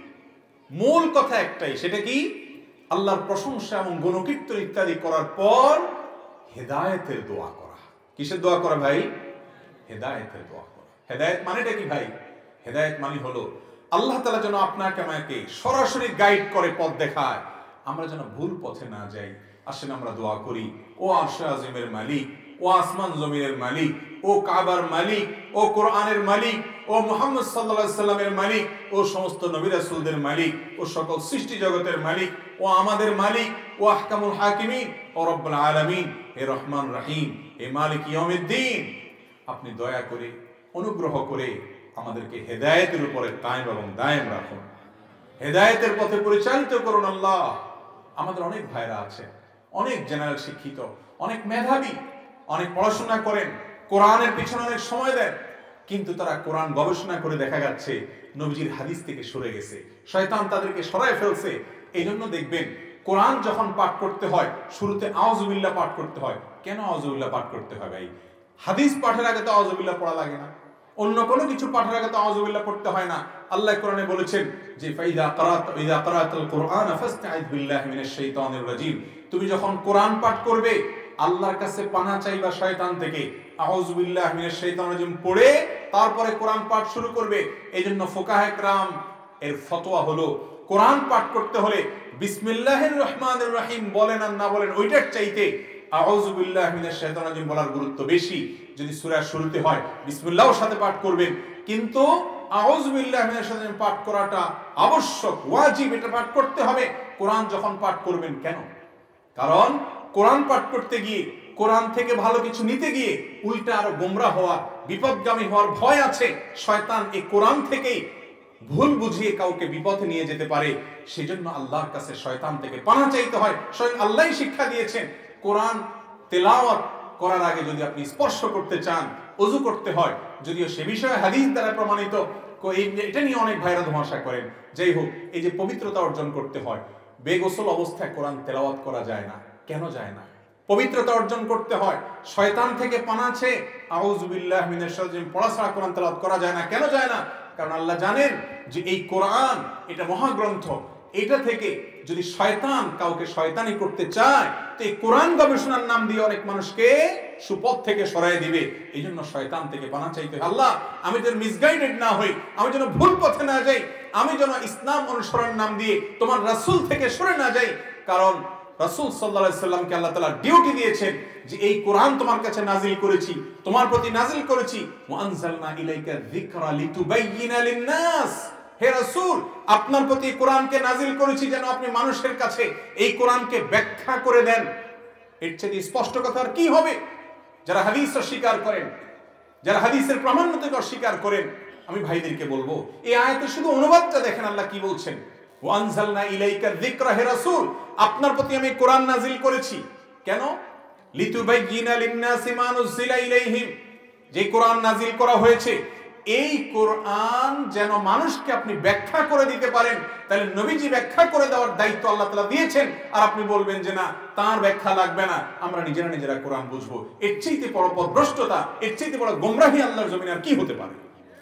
মূল কথা একটাই। সেটা কি? আল্লাহর প্রশংসা এবং গুণকীর্তন ইত্যাদি করার পর হেদায়েতের দোয়া করা। কিসের দোয়া করা ভাই? হেদায়েতের দোয়া করা। হেদায়েত মানেটা কি ভাই? হেদায়েত মানে হলো আল্লাহ তাআলা যেন আপনাকে আমাকে সরাসরি গাইড করে, পথ দেখায়, আমরা যেন ভুল পথে না যাই। আসেন আমরা দোয়া করি, ও আরশে আজিমের মালিক, ও আসমান জমিনের মালিক, ও কাবার মালিক, ও কোরআনের মালিক, ও মুহাম্মদ সাল্লাল্লাহু আলাইহি সাল্লামের মালিক, ও সমস্ত নবী রাসূলদের মালিক, ও সকল সৃষ্টি জগতের মালিক, ও আমাদের মালিক, ও আহকামুল হাকিমিন, ও রব্বুল আলামিন, হে রহমান রহিম, হে মালিক ইয়াউমিদ্দিন, আপনি দয়া করে অনুগ্রহ করে আমাদেরকে হেদায়েতের উপরে কায়েম এবং দায়েম রাখুন, হেদায়েতের পথে পরিচালিত করুন আল্লাহ। আমাদের অনেক ভাইরা আছে, অনেক জেনারেল শিক্ষিত, অনেক মেধাবী, অনেক পড়াশোনা করেন, কোরআনের পিছনে অনেক সময় দেন, কিন্তু তারা কোরআন গবেষণা করে দেখা যাচ্ছে নবীজির হাদিস থেকে সরে গেছে, শয়তান তাদেরকে সরায় ফেলছে। এই জন্য দেখবেন কোরআন যখন পাঠ করতে হয় শুরুতে আউযুবিল্লাহ পাঠ করতে হয়। কেন আউযুবিল্লাহ পাঠ করতে হয় ভাই? হাদিস পাঠের আগে তো আউযুবিল্লাহ পড়া লাগে না, অন্য কোনো কিছু পাঠের আগে তো আউযুবিল্লাহ পড়তে হয় না। আল্লাহ কোরআনে বলেছেন যে ইযা ক্রাআতাল কুরআন ফাসতাইয বিল্লাহি মিনাশ শাইতানির রাজীম, তুমি যখন কোরআন পাঠ করবে আল্লাহর কাছে পানাহ চাইবা শয়তান থেকে, আউযু বিল্লাহি মিনাশ শাইতানির রাজীম পড়ে তারপরে কোরআন পাঠ শুরু করবে। এইজন্য ফুকাহায়ে কেরাম এর ফতোয়া হলো কোরআন পাঠ করতে হলে বিসমিল্লাহির রহমানির রহিম বলেন আর না বলেন ওইটার চাইতে আউযু বিল্লাহি মিনাশ শাইতানির রাজীম বলার গুরুত্ব বেশি। যদি সূরা শুরুতে হয় বিসমিল্লাহর সাথে পাঠ করবেন, কিন্তু আউযু বিল্লাহি মিনাশ শাইতানির রাজীম পাঠ করাটা আবশ্যক, ওয়াজিব, এটা পাঠ করতে হবে কোরআন যখন পাঠ করবেন। কেন? কারণ কোরআন পাঠ করতে গিয়ে, কোরআন থেকে ভালো কিছু নিতে গিয়ে উল্টা আরো গোমরাহ হওয়ার, বিপদগামী হওয়ার ভয় আছে। শয়তান এই কোরআন থেকেই ভুল বুঝিয়ে কাউকে বিপথে নিয়ে যেতে পারে। সেজন্য আল্লাহর কাছে শয়তান থেকে পানাহ চাইতে হয়। স্বয়ং আল্লাহই শিক্ষা দিয়েছেন কোরআন তেলাওয়াত করার আগে যদি আপনি স্পর্শ করতে চান ওযু করতে হয়, যদিও সে বিষয়ে হাদিস দ্বারা প্রমাণিত। এটা নিয়ে অনেক ভাইরা ধোঁয়াশা করেন। যাই হোক, এই যে পবিত্রতা অর্জন করতে হয়, বেগোসল অবস্থায় কোরআন তেলাওয়াত করা যায় না। কেন যায় না? পবিত্রতা অর্জন করতে হয়, শয়তান থেকে পানাহ চেয়ে আউযু বিল্লাহি মিনাশ শাইতানির রাজীম পড়া ছাড়া কোরআন তেলাওয়াত করা যায় না। কেন যায় না? কারণ আল্লাহ জানেন যে এই কোরআন এটা মহাগ্রন্থ, এটা থেকে যদি শয়তান কাউকে শয়তানি করতে চায় তো এই কোরআন গবেষণার নাম দিয়ে অনেক মানুষকে সুপথ থেকে সরায় দিবে। এই জন্য শয়তান থেকে পানাহ চাইতে, আল্লাহ আমি যেন মিসগাইডেড না হই, আমি যেন ভুল পথে না যাই, আমি যেন ইসলাম অনুসরণ নাম দিয়ে তোমার রাসূল থেকে সরে না যাই। কারণ রাসূল সাল্লাল্লাহু আলাইহি সাল্লামকে আল্লাহ তাআলা ডিউটি দিয়েছেন যে এই কোরআন তোমার কাছে নাজিল করেছি, তোমার প্রতি নাজিল করেছি, ওয়া আনজালনা ইলাইকা যিকরা লিতুবাইয়িনা লিন-নাস, হে রাসূল আপনার প্রতি কোরআনকে নাজিল করেছি যেন আপনি মানুষের কাছে এই কোরআনকে ব্যাখ্যা করে দেন। এর চেয়ে স্পষ্ট কথা আর কি হবে? যারা হাদিস অস্বীকার করেন, যারা হাদিসের প্রামাণ্যতাকে অস্বীকার করেন, আমি ভাইদেরকে বলবো এই আয়াতের শুধু অনুবাদটা দেখেন। আল্লাহ কি বলছেন? ওয়া আনজালনা ইলাইকা যিকরা, হে রাসূল আপনার প্রতি আমি কোরআন নাজিল করেছি। কেন? লিতুবাইয়িনা লিন-নাসি মা নুযিলা ইলাইহিম, যে কোরআন নাজিল করা হয়েছে এই কোরআন যেন মানুষকে আপনি ব্যাখ্যা করে দিতে পারেন। তাহলে নবীজি ব্যাখ্যা করে দেওয়ার দায়িত্ব আল্লাহ তাআলা দিয়েছেন, আর আপনি বলবেন যে না তার ব্যাখ্যা লাগবে না, আমরা নিজেরা নিজেরা কোরআন বুঝবো। এর চাইতে বড় পথভ্রষ্টতা, এর চাইতে বড় গোমরাহি আল্লাহর জমিনে আর কি হতে পারে?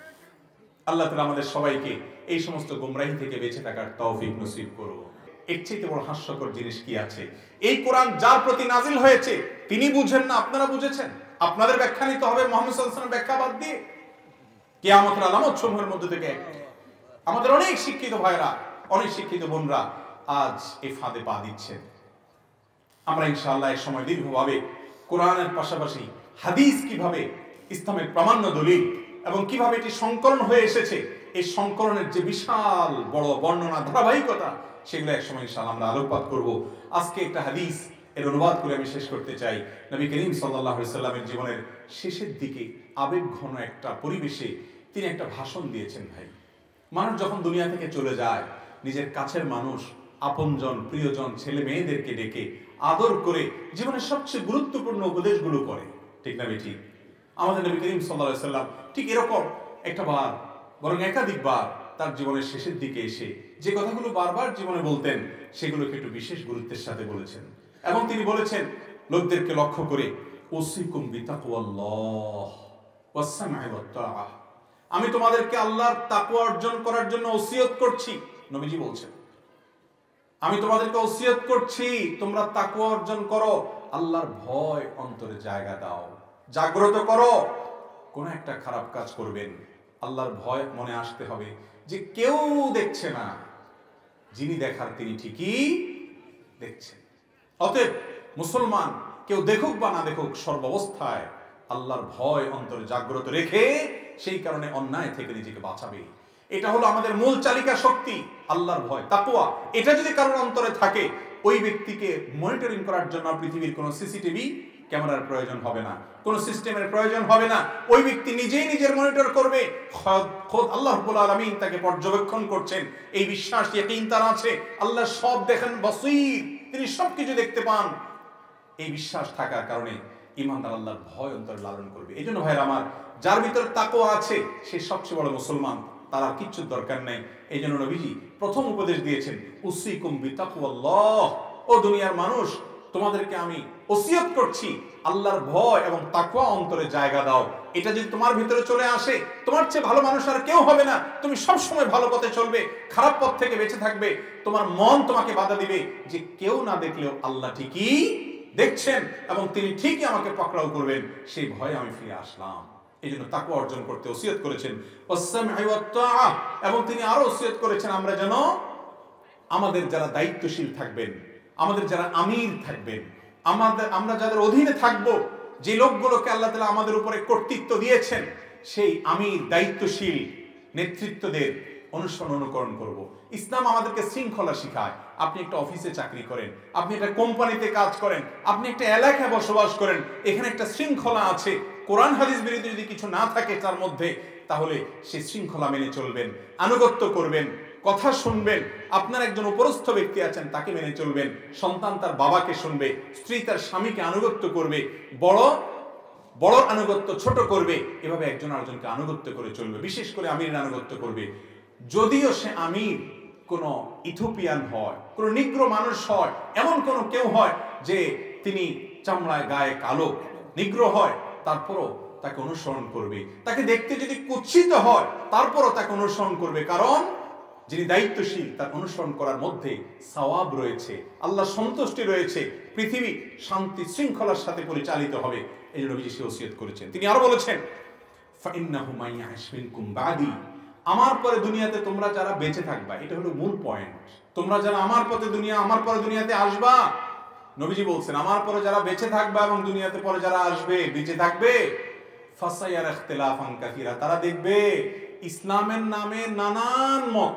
আল্লাহ তাআলা আমাদের সবাইকে এই সমস্ত গোমরাহি থেকে বেঁচে থাকার তৌফিক নসিব করুন। এর চাইতে বড় হাস্যকর জিনিস কি আছে? এই কোরআন যার প্রতি নাজিল হয়েছে তিনি বুঝেন না, আপনারা বুঝেছেন। আপনাদের ব্যাখ্যা নিতে হবে মুহাম্মদ সাল্লাল্লাহু আলাইহি ওয়াসাল্লামের ব্যাখ্যা বাদ দিয়ে। কিয়ামতের আলামত সমূহের মধ্যে থেকে আমাদের অনেক শিক্ষিত ভাইরা, অনেক শিক্ষিত বোনরা আজ এই ফাঁদে পা দিচ্ছেন। আমরা ইনশাআল্লাহ এক সময় দীর্ঘভাবে কোরআনের পাশাপাশি হাদিস কিভাবে ইসলামের প্রামাণ্য দলিল, এবং কিভাবে এটি সংকলন হয়ে এসেছে, এই সংকলনের যে বিশাল বড় বর্ণনা ধারাবাহিকতা, সেগুলো একসময় ইনশাআল্লাহ আমরা আলোকপাত করব। আজকে একটা হাদিস এর অনুবাদ করে আমি শেষ করতে চাই। নবী করিম সাল্লাল্লাহু আলাইহি সাল্লামের জীবনের শেষের দিকে আবেগঘন একটা পরিবেশে তিনি একটা ভাষণ দিয়েছেন। ভাই, মানুষ যখন দুনিয়া থেকে চলে যায়, নিজের কাছের মানুষ, আপনজন, প্রিয়জন, ছেলে মেয়েদেরকে ডেকে আদর করে জীবনের সবচেয়ে গুরুত্বপূর্ণ উপদেশগুলো করে, ঠিক না বেঠিক? আমাদের নবী করিম সাল্লাল্লাহু আলাইহি সাল্লাম ঠিক এরকম একটা বার, বরং একাধিকবার তার জীবনের শেষের দিকে এসে যে কথাগুলো বারবার জীবনে বলতেন, সেগুলোকে একটু বিশেষ গুরুত্বের সাথে বলেছেন। এবং তিনি বলেছেন লোকদেরকে লক্ষ্য করে, উসিকুম বিতাকওয়াল্লাহ ওয়াস সামঈ ওয়াত তাআহ, আমি তোমাদেরকে আল্লাহর তাকওয়া অর্জন করার জন্য ওসিয়ত করছি। নবীজি বলছেন, আমি তোমাদেরকে ওসিয়ত করছি তোমরা তাকওয়া অর্জন করো, আল্লাহর ভয় অন্তরে জায়গা দাও, জাগ্রত করো। কোন একটা খারাপ কাজ করবেন, আল্লাহর ভয় মনে আসতে হবে যে কেউ দেখছে না, যিনি দেখার তিনি ঠিকই দেখছেন। অতএব মুসলমান কেউ দেখুক বা না দেখুক, সর্বাবস্থায় আল্লাহর ভয় অন্তরে জাগ্রত রেখে সেই কারণে অন্যায় থেকে নিজেকে বাঁচাবে। এটা হলো আমাদের মূল চালিকা শক্তি, আল্লাহর ভয়, তাকওয়া। এটা যদি কারোর অন্তরে থাকে, ওই ব্যক্তিকে মনিটরিং করার জন্য পৃথিবীর কোনো সিসিটিভি ক্যামেরার প্রয়োজন হবে না, কোনো সিস্টেমের প্রয়োজন হবে না। ওই ব্যক্তি নিজেই নিজের মনিটর করবে, খোদ আল্লাহ রাব্বুল আলামিন তাকে পর্যবেক্ষণ করছেন। এই বিশ্বাস, ইয়াকিন তার আছে, আল্লাহ সব দেখেন, বসীর, তিনি সবকিছু দেখতে পান। এই বিশ্বাস থাকার কারণে ঈমানদার আল্লাহর ভয় অন্তরে লালন করবে। এই জন্য ভাইরা আমার, যার ভিতরে তাকওয়া আছে সে সবচেয়ে বড় মুসলমান, তার আর কিচ্ছু দরকার নাই। এই জন্য নবীজি প্রথম উপদেশ দিয়েছেন, উসিকুম বিতাকওয়াল্লাহ, ও দুনিয়ার মানুষ, তোমাদেরকে আমি ওসিয়ত করছি আল্লাহর ভয় এবং তাকওয়া অন্তরে জায়গা দাও। এটা যদি তোমার ভিতরে চলে আসে, তোমার চেয়ে ভালো মানুষ আর কেউ হবে না। তুমি সব সময় ভালো পথে চলবে, খারাপ পথ থেকে বেঁচে থাকবে। তোমার মন তোমাকে বাধা দিবে যে কেউ না দেখলেও আল্লাহ ঠিকই দেখছেন এবং তিনি ঠিকই আমাকে পাকড়াও করবেন, সেই ভয়ে আমি ফিরে আসলাম। এই জন্য তাকওয়া অর্জন করতে ওসিয়ত করেছেন, ওয়াস-সামঈ ওয়াত-তাআহ, এবং তিনি আরো ওসিয়ত করেছেন আমরা যেন আমাদের যারা দায়িত্বশীল থাকবেন, আমাদের যারা আমির থাকবেন, আমরা যাদের অধীনে থাকব, যে লোকগুলোকে আল্লাহ তাআলা আমাদের উপরে কর্তৃত্ব দিয়েছেন, সেই আমির, দায়িত্বশীল নেতৃত্বদের অনুসরণ অনুকরণ করব। ইসলাম আমাদেরকে শৃঙ্খলা শিখায়। আপনি একটা অফিসে চাকরি করেন, আপনি একটা কোম্পানিতে কাজ করেন, আপনি একটা এলাকায় বসবাস করেন, এখানে একটা শৃঙ্খলা আছে। কোরআন হাদিস বিরোধী যদি কিছু না থাকে তার মধ্যে, তাহলে সেই শৃঙ্খলা মেনে চলবেন, আনুগত্য করবেন, কথা শুনবেন। আপনার একজন উপরস্থ ব্যক্তি আছেন, তাকে মেনে চলবেন। সন্তান তার বাবাকে শুনবে, স্ত্রী তার স্বামীকে আনুগত্য করবে, বড় বড় আনুগত্য ছোট করবে। এভাবে একজন আরেকজনকে আনুগত্য করে চলবে, বিশেষ করে আমিরের আনুগত্য করবে। যদিও সে আমির কোন ইথিওপিয়ান হয়, কোন নিগ্র মানুষ হয়, এমন কোন কেউ হয় যে তিনি চামড়ায় গায়ে কালো, নিগ্র হয়, তারপরও তাকে অনুসরণ করবে। তাকে দেখতে যদি কুৎসিত হয়, তারপরও তাকে অনুসরণ করবে, কারণ যিনি দায়িত্বশীল তার অনুসরণ করার মধ্যে সওয়াব রয়েছে, আল্লাহ সন্তুষ্টি রয়েছে, পৃথিবী শান্তি শৃঙ্খলার সাথে পরিচালিত হবে। এই জন্য নবীজি ওসিয়ত করেছেন। তিনি আরো বলেছেন, ফাইন্নাহু মাইয়াশ মিনকুম বাদি, আমার পরে দুনিয়াতে তোমরা যারা বেঁচে থাকবা, এটা হলো মূল পয়েন্ট। তোমরা যারা আমার পরে দুনিয়াতে আসবা, নবীজি বলছেন আমার পরে যারা বেঁচে থাকবা এবং দুনিয়াতে পরে যারা আসবে, বেঁচে থাকবে, ফাসায়ারা ইখতিলাফান কাসীরা, তারা দেখবে ইসলামের নামে নানান মত,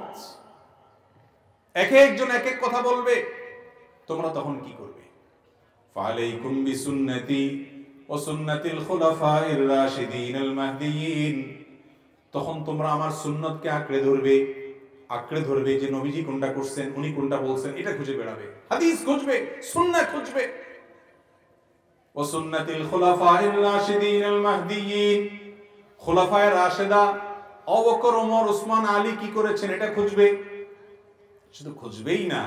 এক একজন এক এক কথা বলবে। তোমরা তখন কি করবে? ফালাইকুম বিসুন্নতি ওয়া সুন্নাতিল খুলাফাইর রাশিদিনিল মাহদিয়িন, তখন তোমরা আমার সুন্নতকে আঁকড়ে ধরবে যে নবীজি কোনটা করছেন, উনি কোনটা বলছেন, এটা খুঁজে বেড়াবে, হাদিস খুঁজবে, সুন্নাহ খুঁজবে। ওয়া সুন্নাতিল খুলাফাইর রাশিদিনিল মাহদিয়িন, খুলাফায়ে রাশিদা আবু বকর, ওমর, ওসমান, আলী কি করেছেন এটা খুঁজবে। শুধু খুঁজবেই না,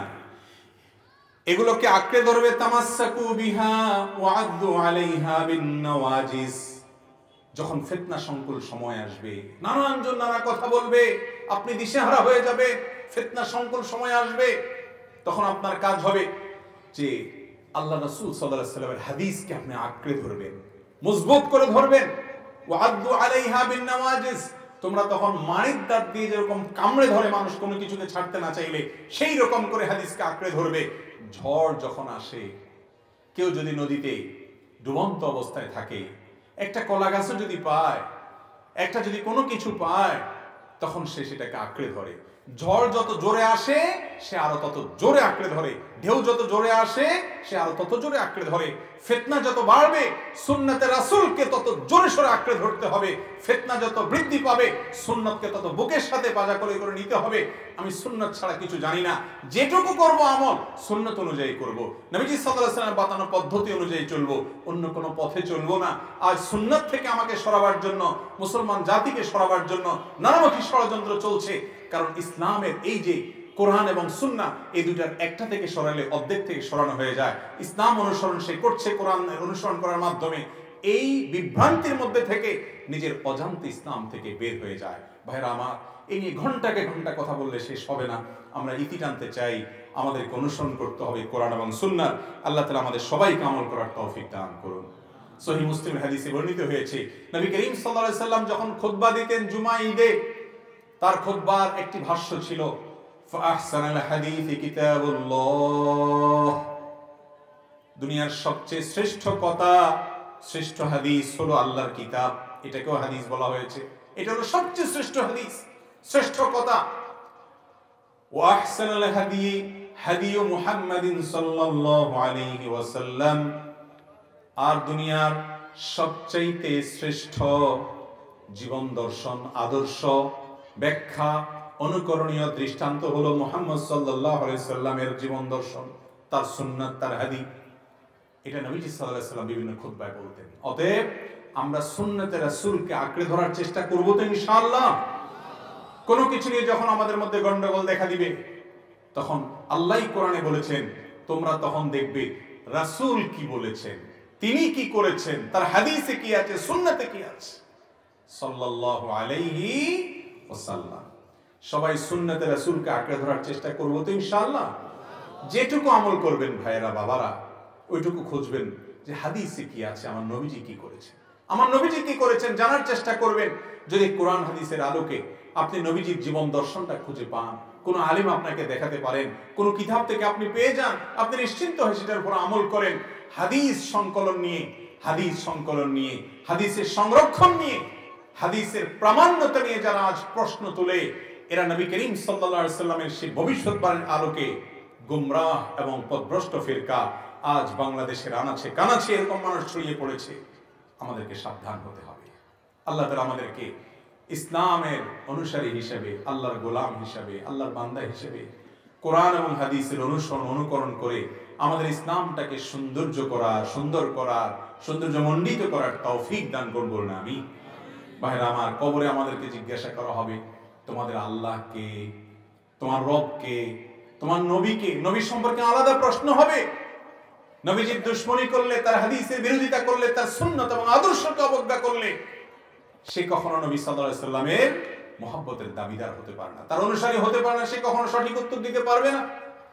এগুলোকে আঁকড়ে ধরবে। তামাসসাকু বিহা ওয়া আদু আলাইহা বিন নওয়াজিস, যখন ফিতনা সংকুল সময় আসবে, নানানজন নানা কথা বলবে, আপনি দিশেহারা হয়ে যাবে, ফিতনা সংকুল সময় আসবে, তখন আপনার কাজ হবে যে আল্লাহ রাসূল সাল্লাল্লাহু আলাইহি ওয়াসাল্লামের হাদিসকে আপনি আঁকড়ে ধরবেন, মজবুত করে ধরবেন। ওয়া আদু আলাইহা বিন নওয়াজিস, তোমরা তখন মানিক দাঁত দিয়ে যেরকম কামড়ে ধরে মানুষ কোনো কিছুকে ছাড়তে না চাইলে, সেই রকম করে হাদিসকে আঁকড়ে ধরবে। ঝড় যখন আসে, কেউ যদি নদীতে ডুবন্ত অবস্থায় থাকে, একটা কলা গাছও যদি পায়, একটা যদি কোনো কিছু পায় তখন সে সেটাকে আঁকড়ে ধরে। ঝড় যত জোরে আসে সে আরো তত জোরে আঁকড়ে ধরে, ঢেউ যত জোরে আসে সে আরো তত জোরে আঁকড়ে ধরে। ফিতনা যত বাড়বে সুন্নতে রাসূলকে তত জোরে সোরে আঁকড়ে ধরতে হবে। ফিতনা যত বৃদ্ধি পাবে সুন্নতকে তত বুকের সাথে পাজা করে করে নিতে হবে। আমি সুন্নত ছাড়া কিছু জানি না, যেটুকু করব আমল সুন্নত অনুযায়ী করব, নবীজি সাল্লাল্লাহু আলাইহি ওয়াসাল্লামের বাতানো পদ্ধতি অনুযায়ী চলবো, অন্য কোনো পথে চলবো না। আজ সুন্নত থেকে আমাকে সরাবার জন্য, মুসলমান জাতিকে সরাবার জন্য নানামুখী ষড়যন্ত্র চলছে। কারণ ইসলামের এই যে কোরআন এবং সুন্নাহ, এই দুটার একটা থেকে সরালে অর্ধেক থেকে সরানো হয়ে যায়। ইসলাম অনুসরণ সে করছে কোরআন অনুসরণ করার মাধ্যমে, এই বিভ্রান্তির মধ্যে থেকে নিজের অজান্তে ইসলাম থেকে বের হয়ে যায়। ভাইরা আমার, এই নিয়ে ঘন্টাকে ঘন্টা কথা বললে শেষ হবে না। আমরা ইতি টানতে চাই, আমাদেরকে অনুসরণ করতে হবে কোরআন এবং সুন্নাহ। আল্লাহ তাআলা আমাদের সবাইকে আমল করার তৌফিক দান করুন। সহিহ মুসলিম হাদিসে বর্ণিত হয়েছে, নবী করিম সাল্লাল্লাহু আলাইহি সাল্লাম যখন খুতবা দিতেন জুমা ঈদে, তার খুতবার একটি ভাষ্য ছিল, ফাহসানাল হাদিসি কিতাবুল্লাহ। দুনিয়ার সবচেয়ে শ্রেষ্ঠ কথা, শ্রেষ্ঠ হাদিস হলো আল্লাহর কিতাব। এটাকেও হাদিস বলা হয়েছে, এটা হলো সবচেয়ে শ্রেষ্ঠ হাদিস, শ্রেষ্ঠ কথা। ওয়া আহসানাল হাদি হাদিয়ু মুহাম্মাদিন সাল্লাল্লাহু আলাইহি ওয়াসাল্লাম। আর দুনিয়ার সবচাইতে শ্রেষ্ঠ জীবন দর্শন, আদর্শ, ব্যাখ্যা, অনুকরণীয় দৃষ্টান্ত হলো মুহাম্মদ সাল্লাল্লাহু আলাইহি সাল্লামের জীবন দর্শন, তার সুন্নাত, তার হাদিস। এটা নবীজি সাল্লাল্লাহু আলাইহি সাল্লাম বিভিন্ন খুতবায় বলতেন। অতএব আমরা সুন্নতে রাসূলকে আঁকড়ে ধরার চেষ্টা করব তো ইনশাআল্লাহ। কোনো কিছু নিয়ে যখন আমাদের মধ্যে গন্ডগোল দেখা দিবে, তখন আল্লাহই কোরআনে বলেছেন, তোমরা তখন দেখবে রাসূল কি বলেছেন, তিনি কি করেছেন, তার হাদিসে কি আছে, সুন্নাতে কি আছে, সাল্লাল্লাহু আলাইহি ওয়াসাল্লাম। সবাই সুন্নতে রাসূলকে আঁকড়ে ধরার চেষ্টা করব তো ইনশাআল্লাহ। যেটুকু আমল করবেন ভাইয়েরা বাবারা, ওইটুকু খুঁজবেন যে হাদিসে কি আছে, আমার নবীজি কি করেছেন, আমার নবীজি কি করেছেন জানার চেষ্টা করবেন। যদি কোরআন হাদিসের আলোকে আপনি নবীজির জীবন দর্শনটা খুঁজে পান, কোন আলেম আপনাকে দেখাতে পারেন, কোন কিতাব থেকে আপনি পেয়ে যান, আপনি নিশ্চিন্ত হয়ে সেটার উপর আমল করেন। হাদিস সংকলন নিয়ে, হাদিস সংকলন নিয়ে, হাদিসের সংরক্ষণ নিয়ে, হাদিসের প্রামাণ্যতা নিয়ে যারা আজ প্রশ্ন তোলে, এরা নবী করিম সাল্লাল্লাহু আলাইহি সাল্লামের সেই ভবিষ্যৎবাণীর আলোকে গুমরাহ এবং পথভ্রষ্ট ফিরকা আজ বাংলাদেশের আনাচে কানাচে এরকম মানুষ ছড়িয়ে পড়েছে। আমাদেরকে সাবধান হতে হবে। আল্লাহ তাআলা আমাদেরকে ইসলামের অনুসারী হিসেবে, আল্লাহর গোলাম হিসেবে, আল্লাহর বান্দা হিসেবে কোরআন এবং হাদিসের অনুসরণ অনুকরণ করে আমাদের ইসলামটাকে সৌন্দর্য করার, সুন্দর করার, সৌন্দর্যমণ্ডিত করার তৌফিক দান করুন বলুন আমিন। ভাইরা আমার, কবরে আমাদেরকে জিজ্ঞাসা করা হবে, তোমাদের আল্লাহ কে, তোমার রব কে, তোমার নবী কে। নবী সম্পর্কে আলাদা প্রশ্ন হবে। নবীজির দুশমনী করলে, তার হাদিসের বিরোধিতা করলে, তার সুন্নাত এবং আদর্শকে অবজ্ঞা করলে, সে কখনো নবী সাল্লাল্লাহু আলাইহি সাল্লামের মহব্বতের দাবিদার হতে পারে না, তার অনুসারী হতে পারে না, সে কখনো সঠিক উত্তর দিতে পারবে না।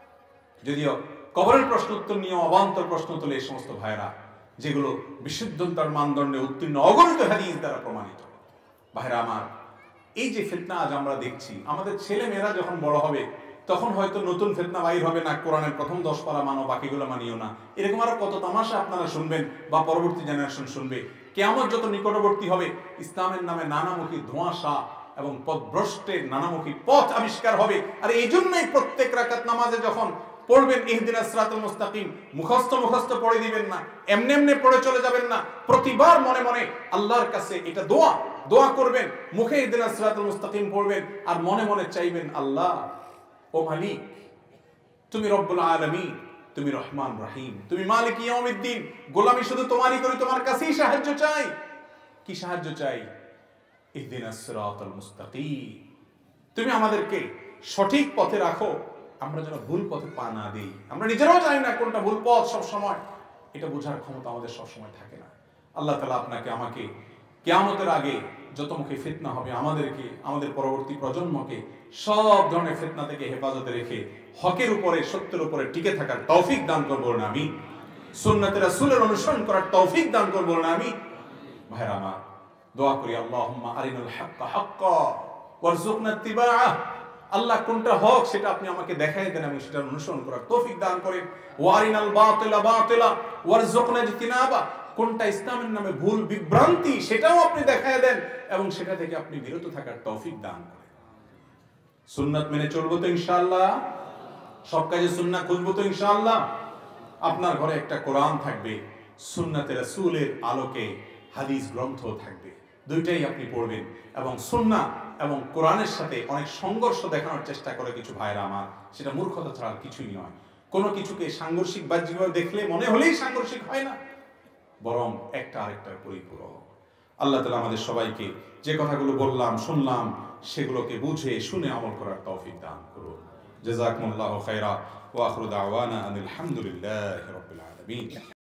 যদিও কবরের প্রশ্ন উত্তর নিয়ে অবান্তর প্রশ্ন তোলে এই সমস্ত ভাইরা, যেগুলো বিশুদ্ধতার মানদণ্ডে উত্তীর্ণ, অগণিত হাদিস দ্বারা প্রমাণিত। ভাইরা আমার, এই যে ফিতনা আজ আমরা দেখছি, আমাদের ছেলে মেয়েরা যখন বড় হবে তখন হয়তো নতুন ফিতনা বাইর হবে না, কোরআনের প্রথম 10 পারা মানো, বাকিগুলো মানিও না, এরকম আরো কত তামাশা আপনারা শুনবেন বা পরবর্তী জেনারেশন শুনবে। কিয়ামত যত নিকটবর্তী হবে, ইসলামের নামে নানামুখী ধোঁয়াশা এবং পথভ্রষ্টের নানামুখী পথ আবিষ্কার হবে। আর এই জন্যই প্রত্যেক রাকাত নামাজে যখন পড়বেন ইহদিনাস সিরাতাল মুস্তাকিম, মুখস্থ পড়ে দিবেন না, এমনি এমনি পড়ে চলে যাবেন না। প্রতিবার মনে মনে আল্লাহর কাছে এটা দোয়া করবেন, মুখে ইহদিনাস সিরাতাল মুস্তাকিম পড়বেন আর মনে মনে চাইবেন, আল্লাহ ও মালিক, তুমি রব্বুল আলামিন, তুমি রহমান রহিম, তুমি মালিক ইয়াউমিদ্দিন, গোলামি শুধু তোমারই করি, তোমার কাছেই সাহায্য চাই। কি সাহায্য চাই? ইহদিনাস সিরাতাল মুস্তাকিম, তুমি আমাদেরকে সঠিক পথে রাখো, আমরা যেন ভুল পথে পা না দিই। আমরা নিজেরাও জানি না কোনটা ভুল পথ, সব সময় এটা বোঝার ক্ষমতা আমাদের সব সময় থাকে না। আল্লাহ তাআলা আপনাকে আমাকে কিয়ামতের আগে যত মুখে ফিতনা হবে, আমাদেরকে, আমাদের পরবর্তী প্রজন্মকে সব ধরনের ফিতনা থেকে হেফাজতে রেখে হকের উপরে, সত্যের উপরে টিকে থাকার তৌফিক দান করবো না আমি, সুন্নতে রাসূলের অনুসরণ করার তৌফিক দান করবো না আমি। ভাইরা আমার, দোয়া করি, আল্লাহুম্মা আরিনাল হাক্কা হাক্কা ওয়ারযুকনা ইত্তিবাআহ। আল্লাহ কোনটা হক সেটা আপনি আমাকে দেখাই দেন এবং সেটা অনুসরণ করার তৌফিক দান করেন। ওয়ারিনাল বাতিলা বাতিলা ওয়ারযুকনা ইজতিনাবা। কোনটা ইসলামের নামে ভুল বিভ্রান্তি সেটাও আপনি দেখায় দেন এবং সেটা থেকে আপনি বিরত থাকার তৌফিক দান করেন। সুন্নাত মেনে চলবো তো ইনশাআল্লাহ, সব কাজে সুন্নাহ খুঁজবো তো ইনশাআল্লাহ। আপনার ঘরে একটা কোরআন থাকবে, সুন্নাতে রাসূলের আলোকে হাদিস গ্রন্থ থাকবে, দুইটাই আপনি পড়বেন। এবং সুন্নাহ এবং কোরআনের সাথে অনেক সংঘর্ষ দেখানোর চেষ্টা করে কিছু ভাইরা আমার, সেটা মূর্খতা ছাড়া কিছুই নয়। কোনো কিছুকে সাংঘর্ষিক বাহ্যিকভাবে দেখলে মনে হলেই সাংঘর্ষিক হয় না, বরং একটা আরেকটার পরিপূরক। আল্লাহ তাআলা আমাদের সবাইকে যে কথাগুলো বললাম শুনলাম সেগুলোকে বুঝে শুনে আমল করার তৌফিক দান করুন। জাযাকুমুল্লাহু খায়রা ওয়া আখিরু দাওয়ানা আনিল হামদুলিল্লাহি রাব্বিল আলামিন।